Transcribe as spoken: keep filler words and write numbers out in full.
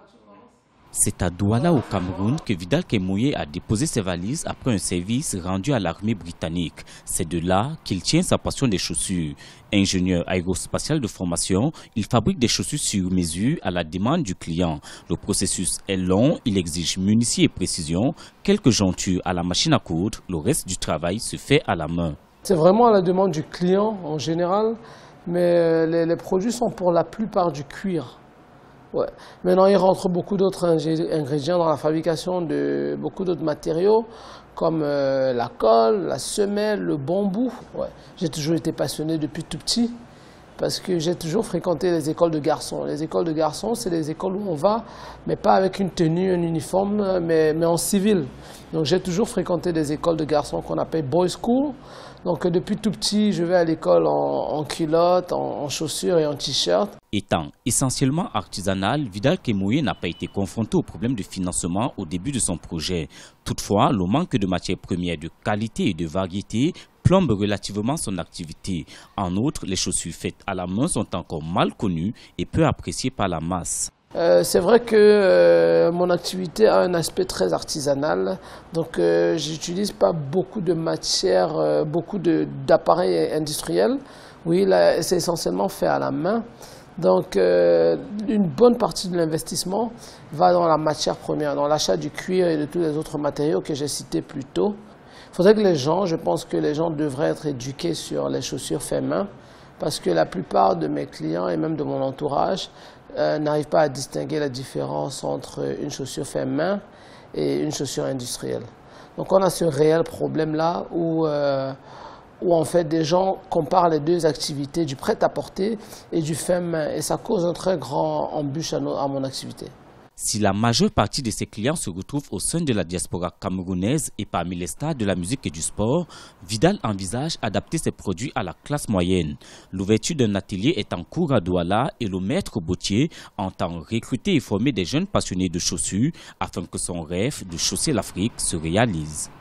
C'est à Douala au Cameroun que Vidal Kemoye a déposé ses valises après un service rendu à l'armée britannique. C'est de là qu'il tient sa passion des chaussures. Ingénieur aérospatial de formation, il fabrique des chaussures sur mesure à la demande du client. Le processus est long, il exige munitie et précision. Quelques jointures à la machine à coudre, le reste du travail se fait à la main. C'est vraiment à la demande du client en général, mais les, les produits sont pour la plupart du cuir. Ouais. Maintenant, il rentre beaucoup d'autres ingrédients dans la fabrication de beaucoup d'autres matériaux, comme euh, la colle, la semelle, le bambou. Ouais. J'ai toujours été passionné depuis tout petit, parce que j'ai toujours fréquenté les écoles de garçons. Les écoles de garçons, c'est des écoles où on va, mais pas avec une tenue, un uniforme, mais, mais en civil. Donc j'ai toujours fréquenté des écoles de garçons qu'on appelle boys school. Donc depuis tout petit, je vais à l'école en, en culotte, en, en chaussures et en t-shirt. Étant essentiellement artisanal, Vidal Kemoye n'a pas été confronté au problème de financement au début de son projet. Toutefois, le manque de matières premières de qualité et de variété plombe relativement son activité. En outre, les chaussures faites à la main sont encore mal connues et peu appréciées par la masse. Euh, c'est vrai que euh, mon activité a un aspect très artisanal, donc euh, j'utilise pas beaucoup de matières, euh, beaucoup d'appareils industriels. Oui, là, c'est essentiellement fait à la main. Donc euh, une bonne partie de l'investissement va dans la matière première, dans l'achat du cuir et de tous les autres matériaux que j'ai cités plus tôt. Il faudrait que les gens, je pense que les gens devraient être éduqués sur les chaussures faites main, parce que la plupart de mes clients et même de mon entourage euh, n'arrivent pas à distinguer la différence entre une chaussure faite main et une chaussure industrielle. Donc on a ce réel problème-là où, euh, où en fait des gens comparent les deux activités, du prêt-à-porter et du fait main, et ça cause un très grand embûche à, nos, à mon activité. Si la majeure partie de ses clients se retrouvent au sein de la diaspora camerounaise et parmi les stars de la musique et du sport, Vidal envisage adapter ses produits à la classe moyenne. L'ouverture d'un atelier est en cours à Douala et le maître bottier entend recruter et former des jeunes passionnés de chaussures afin que son rêve de chausser l'Afrique se réalise.